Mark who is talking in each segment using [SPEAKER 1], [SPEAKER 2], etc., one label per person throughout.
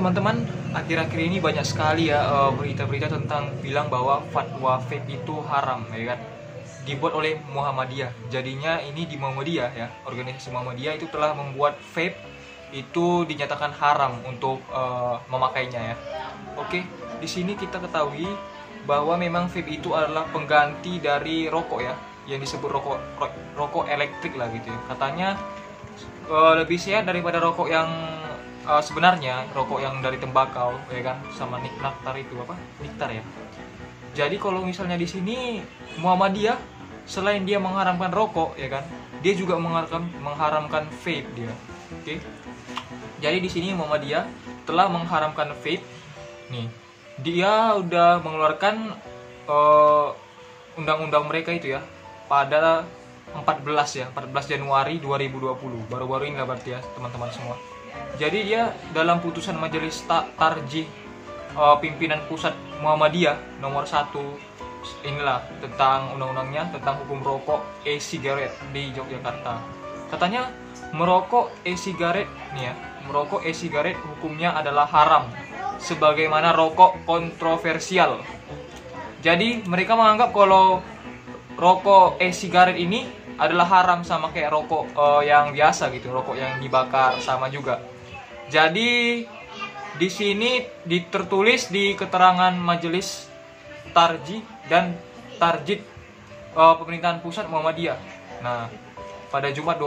[SPEAKER 1] teman-teman, akhir-akhir ini banyak sekali ya berita-berita tentang bilang bahwa fatwa vape itu haram, ya kan? Dibuat oleh Muhammadiyah. Jadinya ini di Muhammadiyah ya, organisasi Muhammadiyah itu telah membuat vape itu dinyatakan haram untuk memakainya ya. Oke, di sini kita ketahui bahwa memang vape itu adalah pengganti dari rokok ya, yang disebut rokok elektrik lah gitu ya. Katanya lebih sehat daripada rokok yang sebenarnya, rokok yang dari tembakau ya kan, sama niktar itu apa? Niktar ya. Jadi kalau misalnya di sini Muhammadiyah selain dia mengharamkan rokok ya kan, dia juga mengharamkan vape dia. Oke. Jadi di sini Muhammadiyah telah mengharamkan vape. Nih, dia udah mengeluarkan undang-undang mereka itu ya pada 14 Januari 2020. Baru-baru ini lah berarti ya teman-teman semua. Jadi dia dalam putusan Majelis Tarjih Pimpinan Pusat Muhammadiyah nomor 1 inilah tentang undang-undangnya tentang hukum rokok e-sigaret di Yogyakarta. Katanya merokok e-sigaret nih ya, merokok e-sigaret hukumnya adalah haram sebagaimana rokok kontroversial. Jadi mereka menganggap kalau rokok e-sigaret ini adalah haram sama kayak rokok yang biasa gitu, rokok yang dibakar sama juga. Jadi di sini tertulis di keterangan Majelis Tarjih dan Tarjid Pemerintahan Pusat Muhammadiyah. Nah, pada Jumat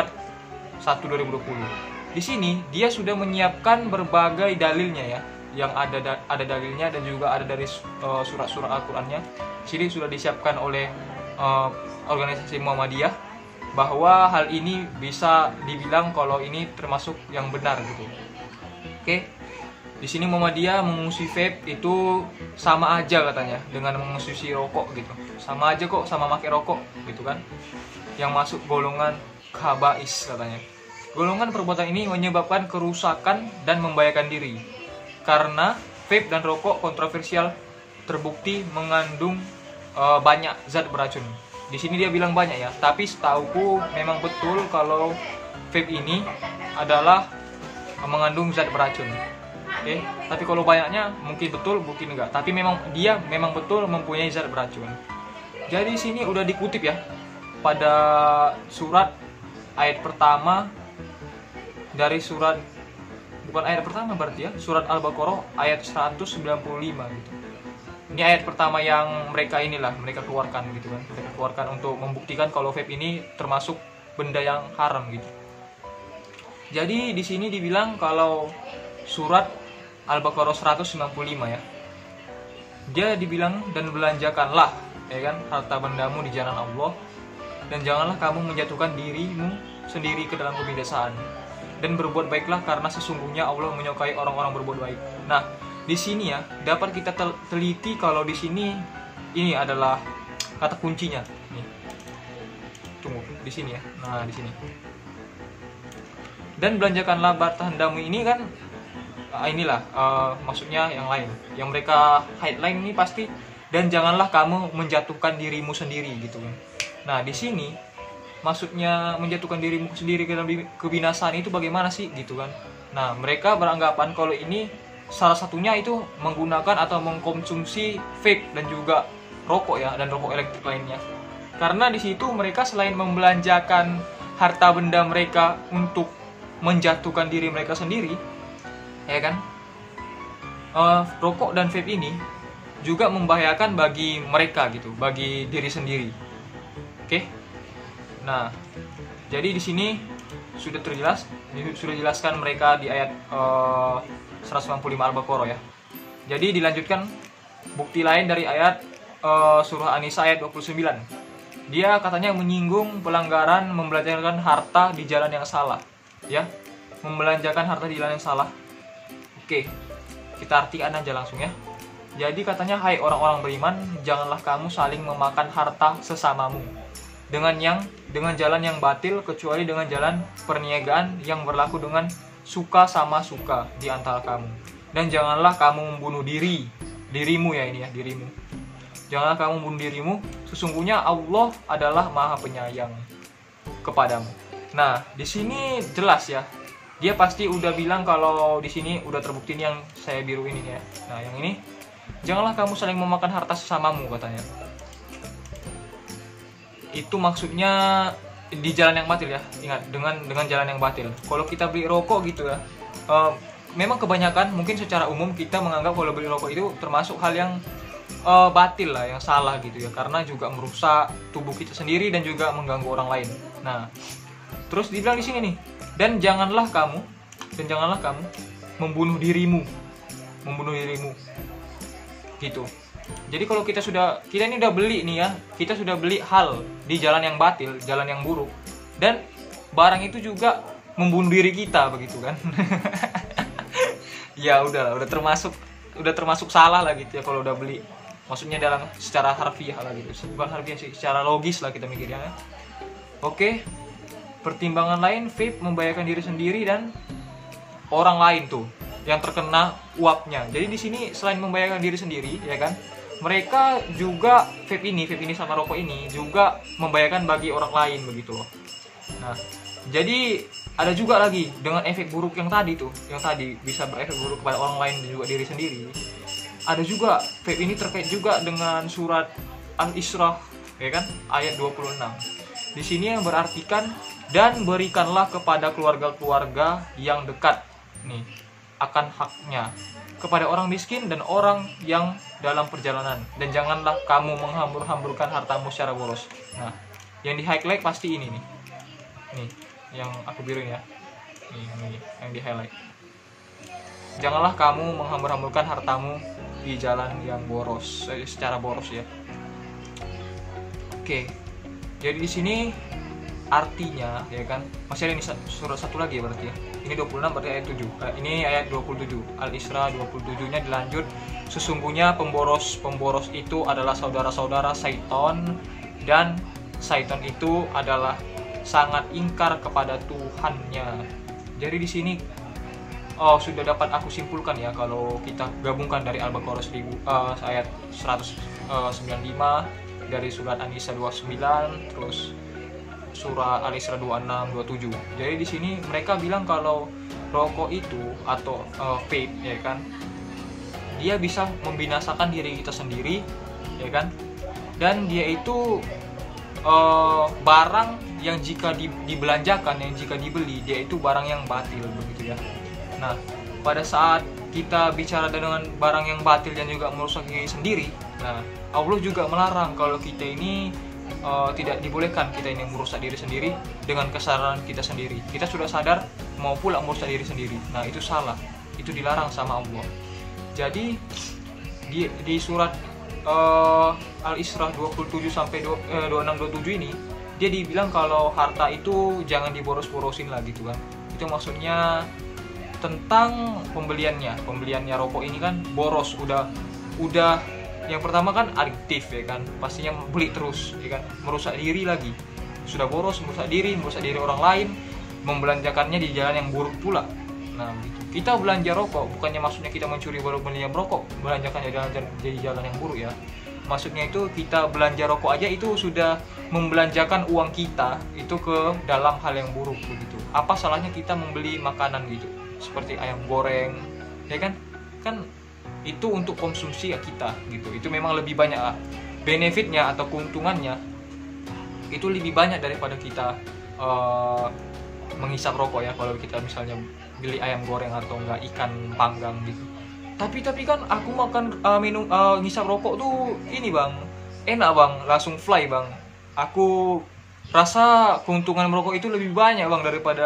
[SPEAKER 1] 24/1/2020. Di sini dia sudah menyiapkan berbagai dalilnya ya, yang ada dalilnya dan juga ada dari surat-surat Al-Qur'annya. Sini sudah disiapkan oleh organisasi Muhammadiyah bahwa hal ini bisa dibilang kalau ini termasuk yang benar gitu. Oke. Di sini Muhammadiyah mengungsi vape itu sama aja katanya dengan mengungsi rokok gitu. Sama aja kok, sama pakai rokok gitu kan. Yang masuk golongan khaba'is katanya. Golongan perbuatan ini menyebabkan kerusakan dan membahayakan diri. Karena vape dan rokok kontroversial terbukti mengandung banyak zat beracun. Di sini dia bilang banyak ya, tapi setauku memang betul kalau vape ini adalah mengandung zat beracun. Oke, tapi kalau banyaknya mungkin betul, mungkin enggak. Tapi dia memang betul mempunyai zat beracun. Jadi sini udah dikutip ya pada surat ayat pertama dari surat, bukan ayat pertama berarti ya, surat Al-Baqarah ayat 195 gitu. Ini ayat pertama yang mereka keluarkan gitu kan. Mereka keluarkan untuk membuktikan kalau vape ini termasuk benda yang haram gitu. Jadi di sini dibilang kalau surat Al-Baqarah 195 ya. Dia dibilang dan belanjakanlah ya kan harta bendamu di jalan Allah dan janganlah kamu menjatuhkan dirimu sendiri ke dalam kebinasaan dan berbuat baiklah karena sesungguhnya Allah menyukai orang-orang berbuat baik. Nah, di sini ya dapat kita teliti kalau di sini ini adalah kata kuncinya. Nih. Tunggu di sini ya. Nah, di sini. Dan belanjakanlah harta bendamu ini kan inilah maksudnya yang lain. Yang mereka headline ini pasti dan janganlah kamu menjatuhkan dirimu sendiri gitu kan. Nah, di sini maksudnya menjatuhkan dirimu sendiri ke dalam kebinasaan itu bagaimana sih gitu kan. Nah, mereka beranggapan kalau ini salah satunya itu menggunakan atau mengkonsumsi vape dan juga rokok ya, dan rokok elektrik lainnya. Karena di situ mereka selain membelanjakan harta benda mereka untuk menjatuhkan diri mereka sendiri, ya kan? Rokok dan vape ini juga membahayakan bagi mereka gitu, bagi diri sendiri. Oke? Nah, jadi di sini sudah dijelaskan mereka di ayat 195 Al-Baqarah ya. Jadi dilanjutkan bukti lain dari ayat surah An-Nisa ayat 29. Dia katanya menyinggung pelanggaran membelanjakan harta di jalan yang salah. Ya, membelanjakan harta di jalan yang salah. Oke, kita artikan aja langsung ya. Jadi katanya, hai orang-orang beriman, janganlah kamu saling memakan harta sesamamu dengan jalan yang batil kecuali dengan jalan perniagaan yang berlaku dengan suka sama suka di antara kamu. Dan janganlah kamu membunuh dirimu ya ini ya, dirimu. Janganlah kamu membunuh dirimu, sesungguhnya Allah adalah Maha Penyayang kepadamu. Nah, di sini jelas ya dia pasti udah bilang kalau di sini udah terbukti nih yang saya biru ini ya. Nah, yang ini, janganlah kamu saling memakan harta sesamamu katanya. Itu maksudnya di jalan yang batil ya. Ingat, dengan jalan yang batil. Kalau kita beli rokok gitu ya, memang kebanyakan mungkin secara umum kita menganggap kalau beli rokok itu termasuk hal yang batil lah, yang salah gitu ya, karena juga merusak tubuh kita sendiri dan juga mengganggu orang lain. Nah, terus dibilang di sini nih, dan janganlah kamu membunuh dirimu gitu. Jadi kalau kita ini udah beli nih ya, kita sudah beli hal di jalan yang batil, jalan yang buruk, dan barang itu juga membunuh diri kita begitu kan. Ya udah termasuk salah lah gitu ya kalau udah beli. Maksudnya dalam secara harfiah lah gitu, bukan harfiah sih, secara logis lah kita mikirnya. Oke, pertimbangan lain, vape membahayakan diri sendiri dan orang lain tuh yang terkena uapnya. Jadi di sini selain membahayakan diri sendiri, ya kan, mereka juga vape ini sama rokok ini juga membahayakan bagi orang lain begitu loh. Nah, jadi ada juga lagi dengan efek buruk yang tadi bisa berefek buruk kepada orang lain dan juga diri sendiri. Ada juga vape ini terkait juga dengan surat Al-Isra, ya kan, ayat 26. Di sini yang berartikan, dan berikanlah kepada keluarga-keluarga yang dekat nih akan haknya, kepada orang miskin dan orang yang dalam perjalanan, dan janganlah kamu menghambur-hamburkan hartamu secara boros. Nah, yang di highlight pasti ini nih yang aku biru ya, ini yang di highlight. Janganlah kamu menghambur-hamburkan hartamu di jalan yang boros, secara boros ya. Oke, jadi di sini artinya ya kan, masih ada ini surat satu lagi ya berarti ya. Ini 26 berarti ayat 7. Ini ayat 27. Al-Isra 27-nya dilanjut, sesungguhnya pemboros itu adalah saudara-saudara Syaitan, dan Syaitan itu adalah sangat ingkar kepada Tuhannya. Jadi di sini sudah dapat aku simpulkan ya, kalau kita gabungkan dari Al-Baqarah ayat 195, dari surat An-Nisa 29, terus surah Al-Isra 26, 27. Jadi di sini mereka bilang kalau rokok itu atau vape ya kan, dia bisa membinasakan diri kita sendiri ya kan, dan dia itu barang yang jika dibelanjakan, yang jika dibeli, dia itu barang yang batil begitu ya. Nah, pada saat kita bicara dengan barang yang batil dan juga merusak diri sendiri, nah Allah juga melarang kalau kita ini tidak dibolehkan kita ini merusak diri sendiri dengan kesadaran kita sendiri. Kita sudah sadar mau pula merusak diri sendiri. Nah, itu salah. Itu dilarang sama Allah. Jadi di surat Al-Isra 27 sampai 26-27 ini, dia dibilang kalau harta itu jangan diboros-borosin lah gitu kan. Itu maksudnya tentang pembeliannya rokok ini kan boros, udah yang pertama kan adiktif ya kan, pastinya beli terus ya kan, merusak diri lagi, sudah boros, merusak diri orang lain, membelanjakannya di jalan yang buruk pula. Nah gitu. Kita belanja rokok bukannya maksudnya kita mencuri baru beli rokok, belanjakan jadi jalan yang buruk ya. Maksudnya itu kita belanja rokok aja itu sudah membelanjakan uang kita itu ke dalam hal yang buruk begitu. Apa salahnya kita membeli makanan gitu, seperti ayam goreng ya kan itu untuk konsumsi ya kita gitu. Itu memang lebih banyak benefitnya atau keuntungannya, itu lebih banyak daripada kita menghisap rokok ya, kalau kita misalnya beli ayam goreng atau enggak ikan panggang gitu. Tapi kan aku makan ngisap rokok tuh ini bang, enak bang, langsung fly bang. Aku rasa keuntungan merokok itu lebih banyak bang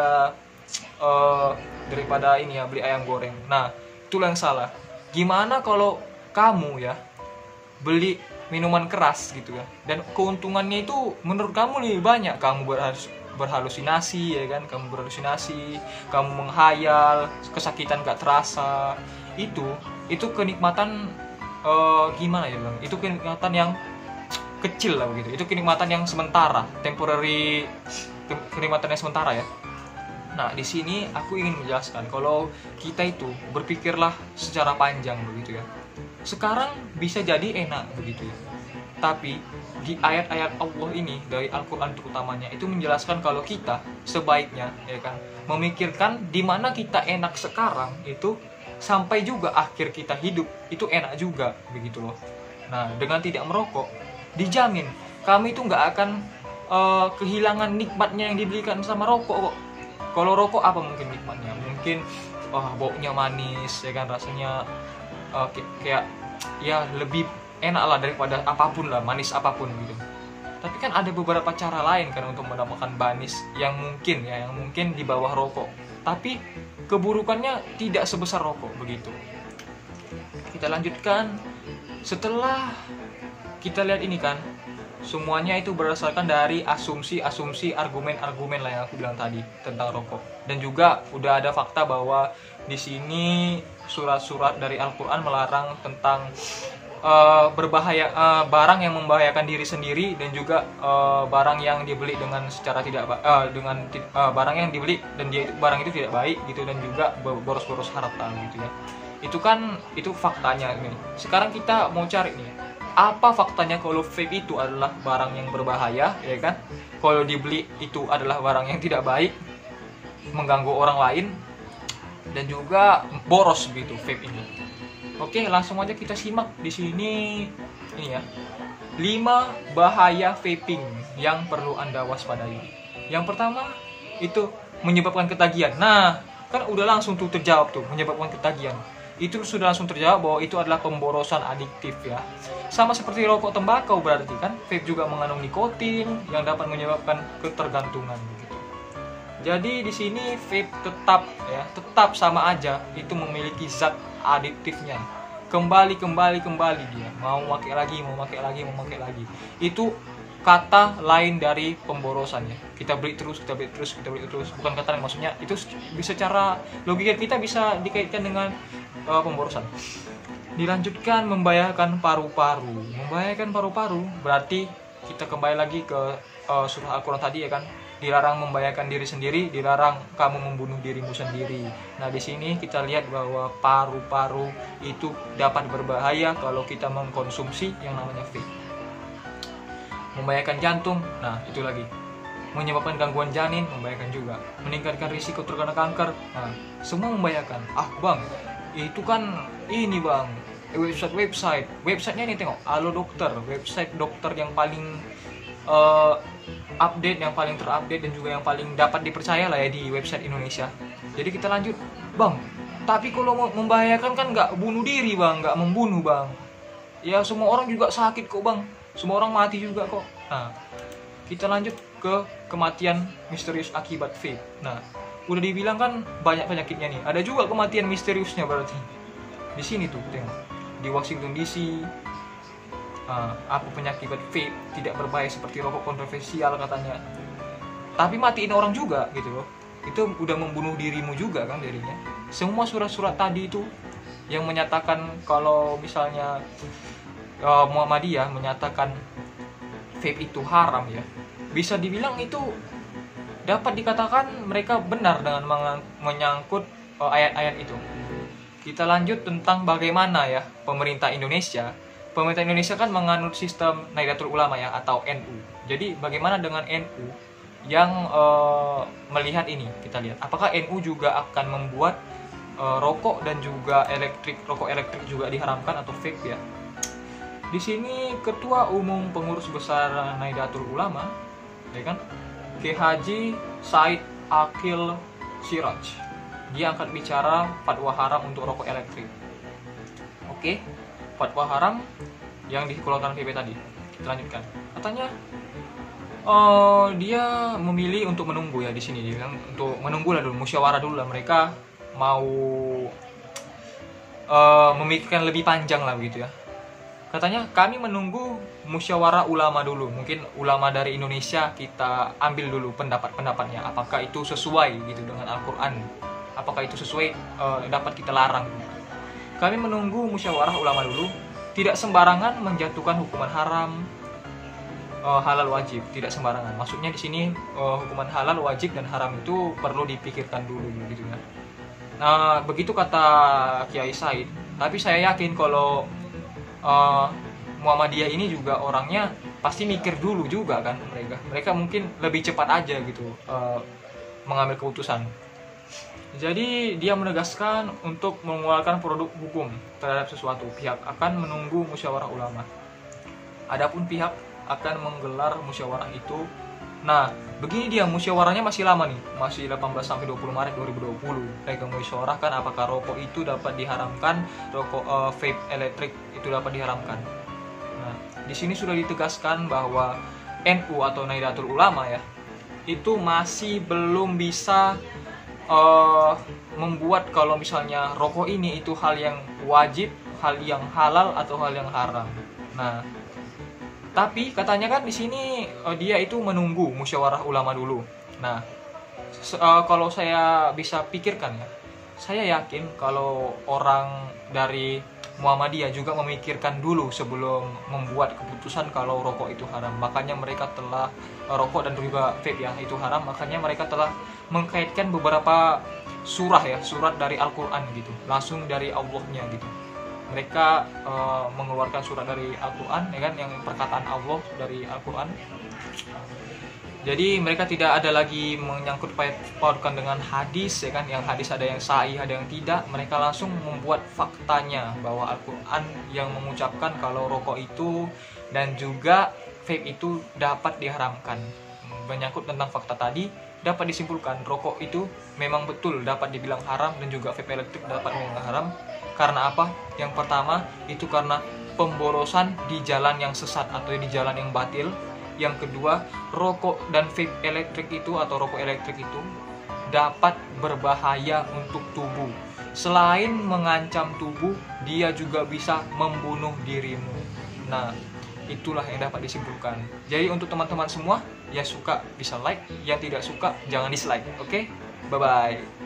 [SPEAKER 1] daripada ini ya, beli ayam goreng. Nah itulah yang salah. Gimana kalau kamu ya beli minuman keras gitu ya, dan keuntungannya itu menurut kamu lebih banyak, kamu berhalusinasi ya kan, kamu menghayal, kesakitan gak terasa, itu kenikmatan gimana ya bang, itu kenikmatan yang kecil lah begitu, itu kenikmatan yang sementara, temporary, kenikmatan yang sementara ya. Nah di sini aku ingin menjelaskan kalau kita itu berpikirlah secara panjang begitu ya. Sekarang bisa jadi enak begitu ya, tapi di ayat-ayat Allah ini dari Al-Quran terutamanya itu menjelaskan kalau kita sebaiknya ya kan memikirkan di mana kita enak sekarang itu sampai juga akhir kita hidup itu enak juga begitu loh. Nah, dengan tidak merokok dijamin kami itu nggak akan kehilangan nikmatnya yang diberikan sama rokok kok. Kalau rokok apa mungkin nikmatnya? Mungkin baunya manis ya kan, rasanya kayak ya lebih enak lah daripada apapun lah, manis apapun gitu. Tapi kan ada beberapa cara lain kan untuk mendapatkan manis yang mungkin di bawah rokok. Tapi keburukannya tidak sebesar rokok begitu. Kita lanjutkan. Setelah kita lihat ini kan, semuanya itu berdasarkan dari asumsi, argumen-argumen lah yang aku bilang tadi tentang rokok. Dan juga udah ada fakta bahwa di sini surat-surat dari Al-Quran melarang tentang berbahaya, barang yang membahayakan diri sendiri dan juga barang yang dibeli dengan secara tidak barang yang dibeli dan barang itu tidak baik gitu, dan juga boros-boros harta gitu ya. Itu faktanya ini. Sekarang kita mau cari nih, apa faktanya kalau vape itu adalah barang yang berbahaya ya kan? Kalau dibeli itu adalah barang yang tidak baik, mengganggu orang lain dan juga boros gitu vape ini. Oke, langsung aja kita simak di sini ini ya. 5 bahaya vaping yang perlu Anda waspadai. Yang pertama itu menyebabkan ketagihan. Nah, kan udah langsung tuh terjawab tuh, menyebabkan ketagihan. Itu sudah langsung terjawab bahwa itu adalah pemborosan adiktif ya. Sama seperti rokok tembakau berarti kan, vape juga mengandung nikotin yang dapat menyebabkan ketergantungan gitu. Jadi di sini vape tetap sama aja itu memiliki zat adiktifnya. Kembali dia mau pakai lagi. Itu kata lain dari pemborosan ya. Kita beli terus. Bukan kata lain, maksudnya itu secara logika kita bisa dikaitkan dengan pemborosan. Dilanjutkan membahayakan paru-paru. Membahayakan paru-paru berarti kita kembali lagi ke surah Al-Quran tadi ya kan. Dilarang membahayakan diri sendiri, dilarang kamu membunuh dirimu sendiri. Nah, di sini kita lihat bahwa paru-paru itu dapat berbahaya kalau kita mengkonsumsi yang namanya vape. Membahayakan jantung, nah itu lagi. Menyebabkan gangguan janin, membahayakan juga. Meningkatkan risiko terkena kanker, nah semua membahayakan. Bang, itu kan ini bang, websitenya ini tengok, Halo Dokter, website dokter yang paling update, yang paling terupdate dan juga yang paling dapat dipercaya lah ya di website Indonesia. Jadi kita lanjut, bang. Tapi kalau membahayakan kan nggak bunuh diri bang, nggak membunuh bang. Ya semua orang juga sakit kok bang, semua orang mati juga kok. Nah, kita lanjut ke kematian misterius akibat vape. Nah, udah dibilang kan banyak penyakitnya nih. Ada juga kematian misteriusnya berarti. Di sini tuh tengok, di Washington DC. Apa penyakit vape tidak berbahaya seperti rokok kontroversial katanya, tapi matiin orang juga gitu loh. Itu udah membunuh dirimu juga kan dirinya. Semua surat-surat tadi itu yang menyatakan kalau misalnya Muhammadiyah menyatakan vape itu haram ya, bisa dibilang itu dapat dikatakan mereka benar dengan menyangkut ayat-ayat itu. Kita lanjut tentang bagaimana ya pemerintah Indonesia kan menganut sistem Nahdlatul Ulama ya, atau NU. Jadi bagaimana dengan NU yang melihat ini? Kita lihat apakah NU juga akan membuat rokok dan juga rokok elektrik juga diharamkan atau vape ya. Di sini Ketua Umum Pengurus Besar Nahdlatul Ulama ya kan, Kiai Haji Said Akil Siraj, dia angkat bicara fatwa haram untuk rokok elektrik. Oke, fatwa haram yang dikeluarkan PP tadi. Kita lanjutkan. Katanya dia memilih untuk menunggu ya di sini. Dia bilang untuk menunggu lah dulu, musyawarah dulu lah, mereka mau memikirkan lebih panjang lah begitu ya. Katanya kami menunggu musyawarah ulama dulu. Mungkin ulama dari Indonesia kita ambil dulu pendapat-pendapatnya. Apakah itu sesuai gitu dengan Al-Quran? Apakah itu sesuai dapat kita larang? Kami menunggu musyawarah ulama dulu. Tidak sembarangan menjatuhkan hukuman haram, halal wajib. Tidak sembarangan. Maksudnya di sini hukuman halal wajib dan haram itu perlu dipikirkan dulu gitu ya. Nah, begitu kata Kiai Said. Tapi saya yakin kalau Muhammadiyah ini juga orangnya pasti mikir dulu juga kan mereka mungkin lebih cepat aja gitu mengambil keputusan. Jadi dia menegaskan untuk mengeluarkan produk hukum terhadap sesuatu, pihak akan menunggu musyawarah ulama. Adapun pihak akan menggelar musyawarah itu. Nah, begini dia musyawarahnya masih lama nih, masih 18 sampai 20 Maret 2020. Mereka musyawarahkan apakah rokok itu dapat diharamkan, rokok vape elektrik itu dapat diharamkan. Nah, di sini sudah ditegaskan bahwa NU atau Nahdlatul Ulama ya, itu masih belum bisa membuat kalau misalnya rokok ini itu hal yang wajib, hal yang halal atau hal yang haram. Nah, tapi katanya kan di sini dia itu menunggu musyawarah ulama dulu. Nah, kalau saya bisa pikirkan ya, saya yakin kalau orang dari Muhammadiyah juga memikirkan dulu sebelum membuat keputusan kalau rokok itu haram. Makanya mereka telah rokok dan juga vape ya itu haram. Makanya mereka telah mengkaitkan beberapa surat dari Al-Quran gitu, langsung dari Allahnya gitu. Mereka mengeluarkan surat dari Al-Quran ya kan, yang perkataan Allah dari Al-Quran. Jadi mereka tidak ada lagi menyangkut pautkan dengan hadis ya kan, yang hadis ada yang sahih ada yang tidak. Mereka langsung membuat faktanya bahwa Al-Quran yang mengucapkan kalau rokok itu dan juga vape itu dapat diharamkan. Menyangkut tentang fakta tadi, dapat disimpulkan rokok itu memang betul dapat dibilang haram dan juga vape elektrik dapat dibilang haram. Karena apa? Yang pertama itu karena pemborosan di jalan yang sesat atau di jalan yang batil. Yang kedua, rokok dan vape elektrik itu atau rokok elektrik itu dapat berbahaya untuk tubuh. Selain mengancam tubuh, dia juga bisa membunuh dirimu. Nah, itulah yang dapat disimpulkan. Jadi untuk teman-teman semua, yang suka bisa like, yang tidak suka jangan dislike. Oke? Bye-bye.